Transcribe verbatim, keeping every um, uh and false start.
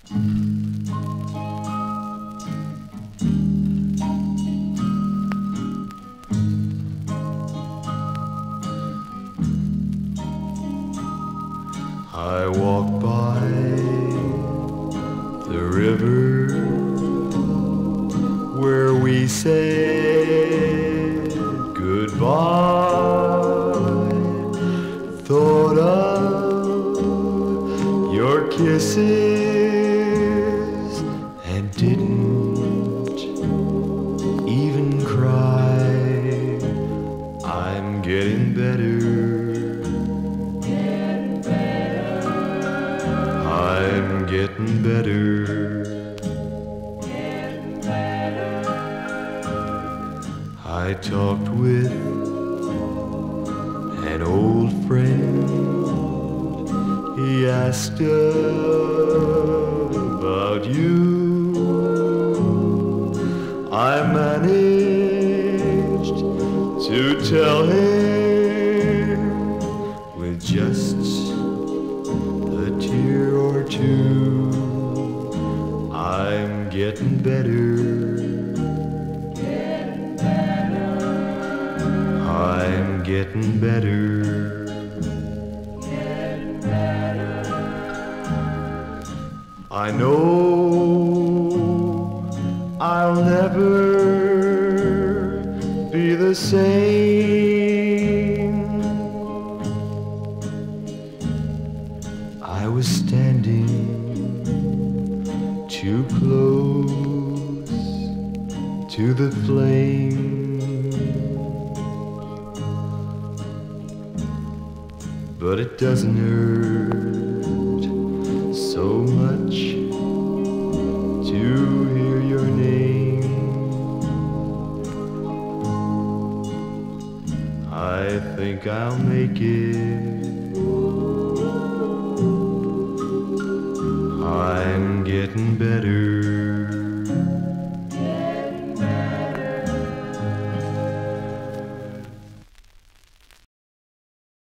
I walk by the river where we said goodbye. Thought of your kisses and didn't even cry. I'm getting better. I'm getting better. Getting better. I talked with an old friend. He asked about you. I managed to tell him with just a tear or two. I'm getting better. Getting better. I'm getting better. Getting better. I know I'll never be the same. I was standing too close to the flame, but it doesn't hurt so much to hear your name. I think I'll make it